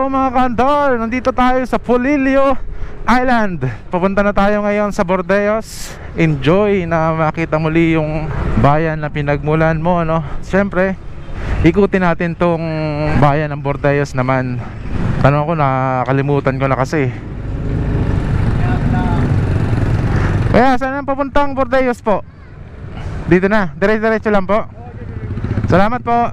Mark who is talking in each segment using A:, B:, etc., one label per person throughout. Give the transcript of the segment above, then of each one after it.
A: mga kaandar, nandito tayo sa Polillo Island. Papunta na tayo ngayon sa Bordeos. Enjoy na makita muli yung bayan na pinagmulan mo, no? Siyempre, ikutin natin tong bayan ng Bordeos naman. Tanong ko, nakalimutan ko na kasi. Kaya saan ang papuntang Bordeos po? Dito na, dire-diretso lang po. Salamat po.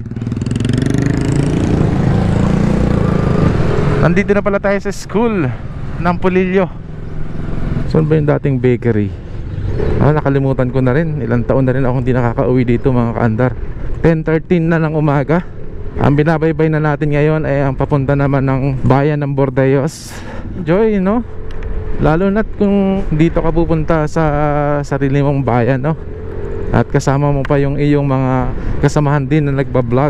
A: Nandito na pala tayo sa school ng Polillo. Saan ba yung dating bakery? Nakalimutan ko na rin. Ilang taon na rin ako hindi nakaka-uwi dito mga kaandar. 10:13 na ng umaga. Ang binabaybay na natin ngayon ay ang papunta naman ng bayan ng Bordeos. Enjoy, no? Lalo na't kung dito ka pupunta sa sarili mong bayan, no? At kasama mo pa yung iyong mga kasamahan din na nagbablog.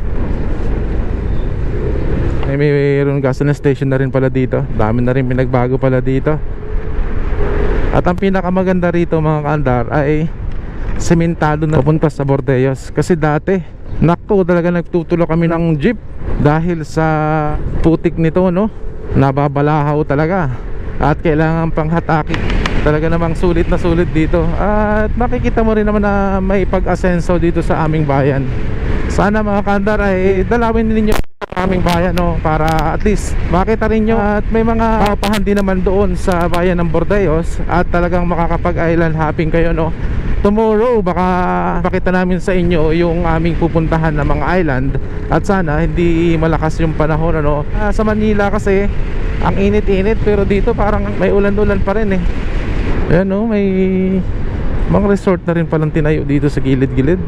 A: Mayroon gasoline station na rin pala dito. Dami na rin pinagbago pala dito. At ang pinakamaganda rito mga kaandar ay sementado na papunta sa Bordeos. Kasi dati, nakto talaga nagtutulo kami ng jeep dahil sa putik nito, no? Nababalahaw talaga. At kailangan pang hataki. Talaga namang sulit na sulit dito. At makikita mo rin naman na may pag-asenso dito sa aming bayan. Sana mga kaandar ay dalawin ninyo aming bayan, no, para at least makita rin nyo at may mga kapahan din naman doon sa bayan ng Bordeos at talagang makakapag-island hopping kayo, no. Tomorrow baka pakita namin sa inyo yung aming pupuntahan na mga island at sana hindi malakas yung panahon, ano. Sa Manila kasi ang init-init pero dito parang may ulan-ulan pa rin eh. Ayan, no, may mga resort na rin palang tinayo dito sa gilid-gilid.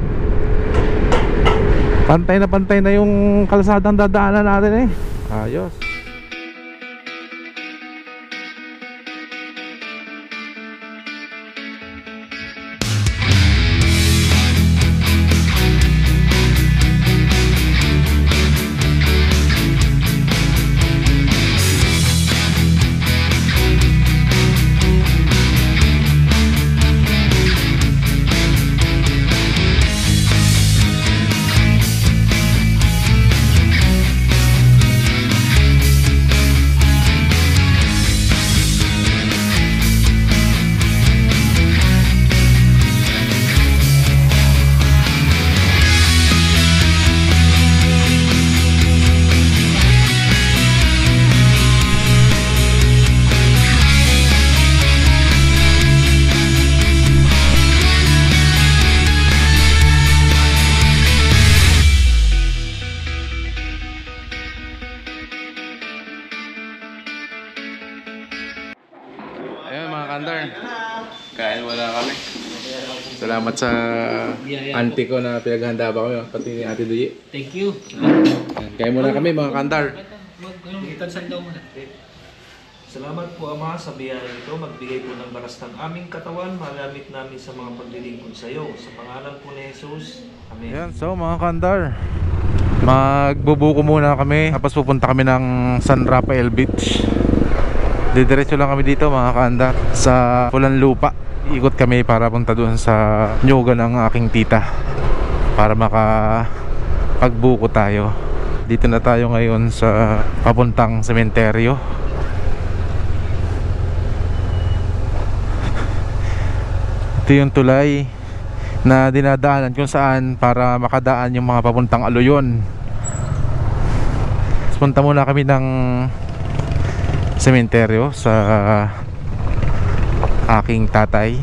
A: Pantay na yung kalsadang dadaanan natin eh. Ayos. Kain muna kami. Salamat sa auntie ko na pinaghanda ba kami, pati ni Ate Duyi.
B: Thank you.
A: Kain muna kami mga kaandar.
C: Salamat po Ama sa biyayang ito. Magbigay po ng baras ng aming katawan. Magamit namin sa mga paglilingkod sa iyo. Sa pangalan po ni Jesus. Amen.
A: Yan, so mga kaandar, magbubuko muna kami. Tapos pupunta kami ng San Rafael Beach. Didiretso lang kami dito mga kaandar sa Pulan Lupa. Ikot kami para punta doon sa nyuga ng aking tita para makapagbuko tayo. Dito na tayo ngayon sa papuntang sementeryo. Ito yung tulay na dinadaanan kung saan para makadaan yung mga papuntang Aloyon. Punta muna kami ng sementeryo sa aking tatay.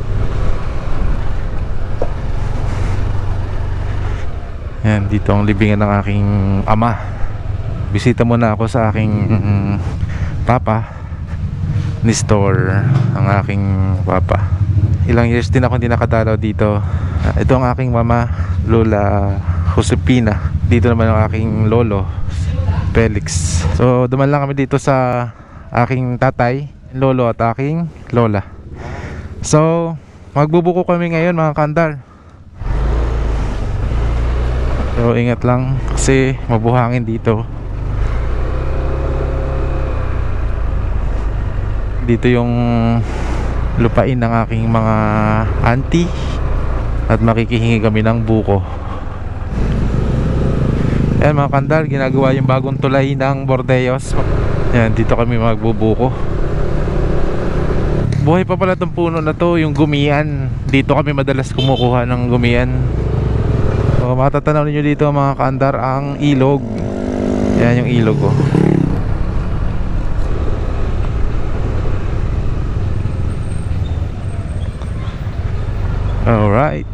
A: Yan, dito ang libingan ng aking ama. Bisita muna ako sa aking papa, Nestor, ang aking papa. Ilang years din ako hindi nakadalaw dito. Ito ang aking mama, Lola Josepina. Dito naman ang aking lolo, Felix. So duman lang kami dito sa aking tatay, lolo at aking lola. So magbubuko kami ngayon mga kaandar. So ingat lang kasi mabuhangin dito. Dito yung lupain ng aking mga auntie at makikihingi kami ng buko. Ayan mga kandar, ginagawa yung bagong tulay ng Bordeyos. Ayan, dito kami magbubuko. Buhay pa pala itong puno na to, yung gumian. Dito kami madalas kumukuha ng gumian. So matatanaw ninyo dito mga kandar ang ilog. Ayan yung ilog oh. Alright.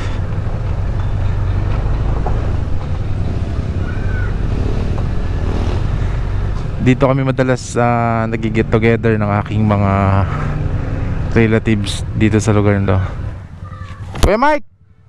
A: Dito kami madalas nag-get together ng aking mga relatives dito sa lugar nito. Kuya Mike!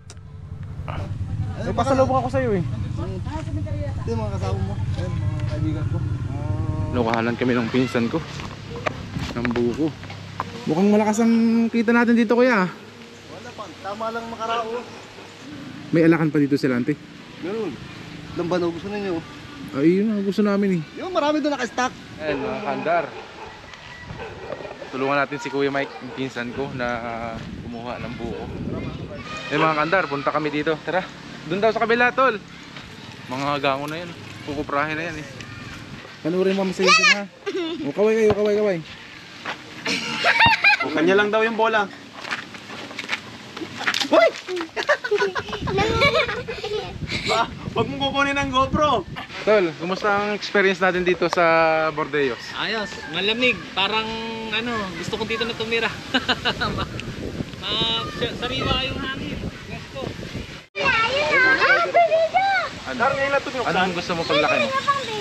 A: May pasalubong ako sa'yo eh.
B: Ito yung mga kasama mo. Ayun, mga kaibigan ko.
A: Lukahanan kami ng pinsan ko ng buko. Mukhang malakas ang kita natin dito kuya.
B: Wala pa, tama lang makarao.
A: May alakan pa dito sila ante.
B: Meron. Lambano, gusto ninyo?
A: Ay yun ang gusto namin eh.
B: Yung marami doon naka-stack.
A: Ayan mga kandar, tulungan natin si Kuya Mike, yung pinsan ko na kumuha ng buko. Ayan mga kandar, punta kami dito. Tara, doon daw sa kabila tol. Mga gango na yan, pukuprahin na yan eh. Panurin mo sa YouTube ha. O kaway kayo, kaway.
B: O kanya lang daw yung bola. Huwag mong kukunin ng GoPro.
A: Tol, kumusta ang experience natin dito sa Bordeyos?
D: Ayos, malamig. Parang ano, gusto ko dito na tumira. Sariwa yung hangin. Let's go.
A: Anong gusto mo paglaki mo?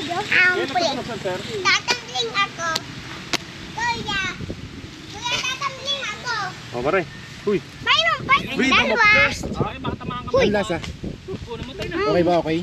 E: Tatambling ako. Kuya. Kuya, tatambling ako.
B: O pare. Uy.
E: Mayroon pa dalawa.
D: Ay, baka tamaan ka.
A: Ang lasa?
D: Namatay na.
A: Okay ba okay?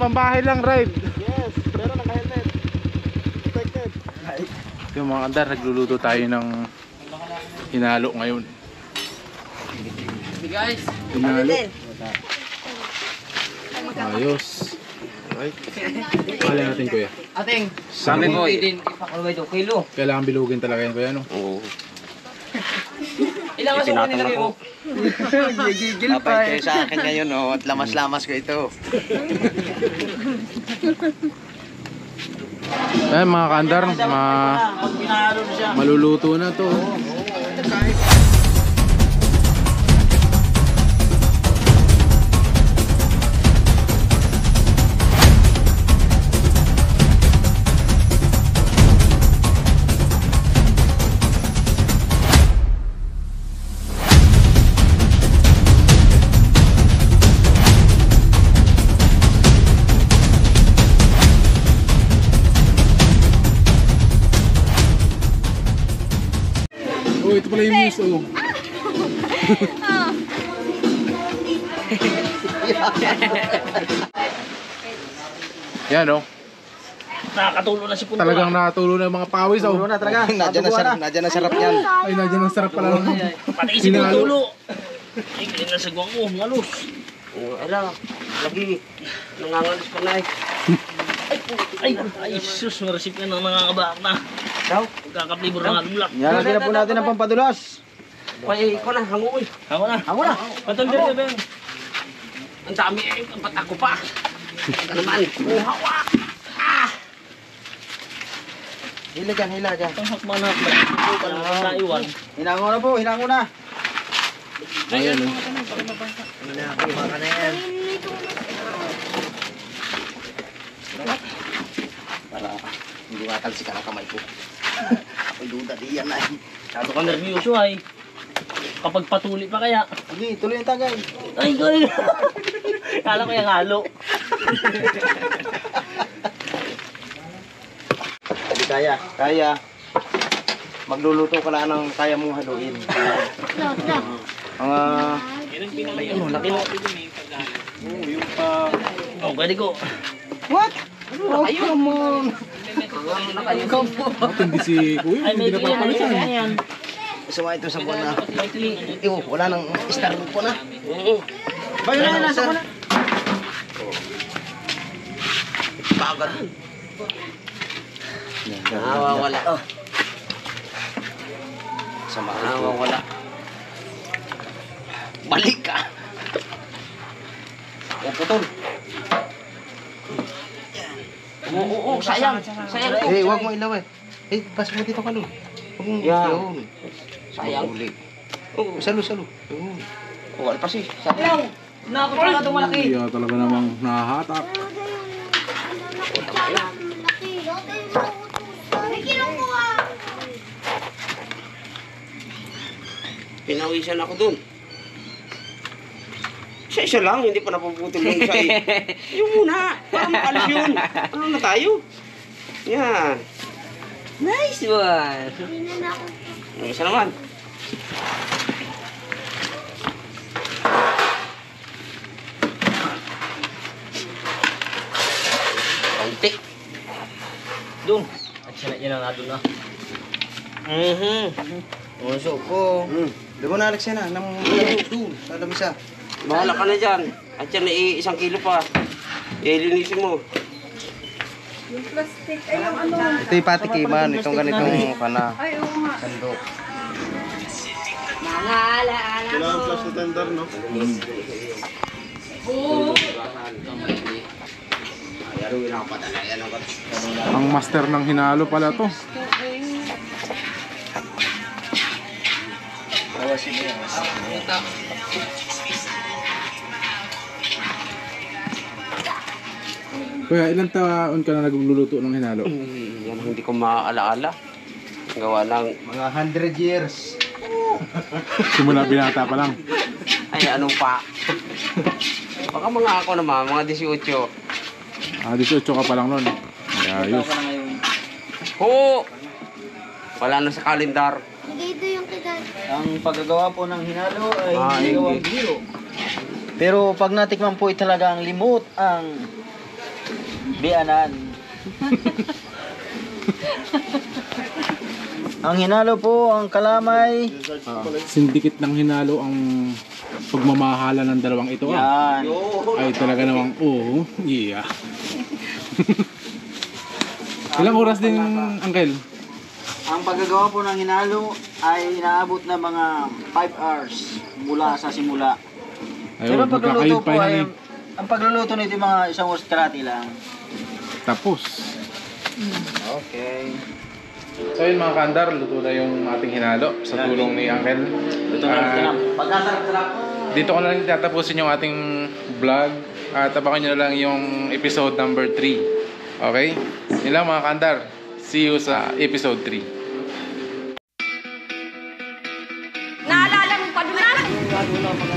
A: pambahay lang ride.
B: Yes, pero naka-helmet. Protected.
A: Yung mga andar, nagluluto tayo ng hinalo ngayon.
D: Guys,
A: Hinalo. Ayos. Kala natin kuya.
D: ating
A: Sabi ko
D: din ipakulay 2 kilo.
A: kailangan bilugin talaga yan kuya no?
D: Ilang aso ko nilagay mo?
B: Gigil pa eh. Sa akin ngayon oh, at lamas-lamas ko ito.
A: Ayan mga kaandar, maluluto na to. Oh, ito pala yung news oh. Yan oh.
D: Nakakatulo na si Punto.
A: Talagang natulo na yung mga pawis oh.
B: Na talaga. Nadyan na sarap yan.
A: Ay, nadyan ang sarap pala.
D: Pati si Puntulo. Ay, kaya nasa guwang mo, ngalos.
F: Ala, lagi nangangalis pa na eh.
D: Ay, sus, marasip ka na nangangabaak na.
F: Daw?
D: Magkakaplibor na nga lumlak.
B: Lagyan na po natin ang pampadulas.
F: Pay ko na, hangoy.
D: Ako na.
B: Ako na.
D: Patanggal ka, Ben.
F: Ang dami eh, ba't ako pa? Ano naman? Hawa!
B: Hila dyan, hila dyan.
D: Ang hakma na, ito pala ng naiwan.
B: Hinango na po, hinango na.
A: Ayan oh.
B: Hinakuha ka na yan. Para hindi matalsik ang kamay ko. Ako'y duda diyan ay.
D: Masyado ka nervyoso ay. Kapag patuli pa kaya.
B: Sige, tuloy ang tagay.
D: Ay, gano'n. Kala ko yung halo.
B: Hindi kaya. Kaya. Magluluto ka lang ng kaya mong haluin. Mga...
D: Ayun, laki na.
B: yung pa...
D: Oh, gani ko.
B: What? Oh, come on.
A: Bakit hindi si kuya?
D: Ay, may
A: Hindi na
D: ito yan.
A: papalitan.
D: Ayan.
B: Suma ito sa buwan na.
D: May tiling.
B: Wala nang Starbucks po na.
F: Bayo na, nasa
B: sir.
F: ko na. Pagod. Nawawala. Oh.
B: Sama
F: Nawawala. Balik ka.
B: O, putol.
F: Oo, sayang. Sayang to.
B: Eh, huwag mo ilaw eh. Eh, pas mo dito ka lo. Huwag mong
F: Yan.
B: yun.
F: Sayang.
B: Mahuli.
F: Oo.
B: Salo, salo. Yun.
F: Oh, alpas eh.
D: Ayaw. Nakakot ka itong malaki.
A: Kaya talaga namang nahahatak.
F: Pinawisan ako dun. Isa lang, hindi pa napuputol yung isa eh. Yung muna, para makalis yun. Ano na tayo? Yan. Nice one. Yung isa naman. Kaunti.
D: Doon. At siya na yan ang adon na.
B: Puso ko. Doon na, Alex, yan na. Doon, sa lamisa.
F: Bahala ka na dyan. At yan ay 1 kilo pa. Linisin mo.
B: Ito yung patikiman. Itong ganitong pana. Sandok.
E: Mga alaala ko.
A: Ang master ng hinalo pala to. Kuya, ilang taon ka na nagluluto ng hinalo?
F: Yan hindi ko maaalaala. Gawa lang.
B: Mga 100 years.
A: Simula binata pa lang.
F: Ay, anong pa? Baka mga ako naman, mga 18.
A: 18 ka pa lang nun. Ay, ayos.
F: Oo! Wala na sa kalendar.
E: Dito yung kitan.
B: Ang paggagawa po ng hinalo ay
F: hindi
B: ginawang biro. Pero pag natikman po ay talagang limot ang Bianan. Ang hinalo po, ang kalamay.
A: Sindikit ng hinalo ang pagmamahala ng dalawang ito.
B: Yan.
A: Ay talaga namang oo. Yeah. Ilang oras din, Uncle?
B: Ang paggagawa po ng hinalo ay inaabot na mga 5 hours mula sa simula. Pero ang pagluluto po ay, ang pagluluto nito mga isang ostrati lang.
A: Tapos.
B: Okay.
A: So yun mga kandar, luto na yung ating hinalo sa tulong ni Uncle.
B: Ito na. Pagkasarap-sarap.
A: Dito ko na lang tatapusin yung ating vlog at abangan nyo na lang yung episode number 3. Okay? Yun lang mga kandar. See you sa episode 3.
G: Naalala mo pa doon?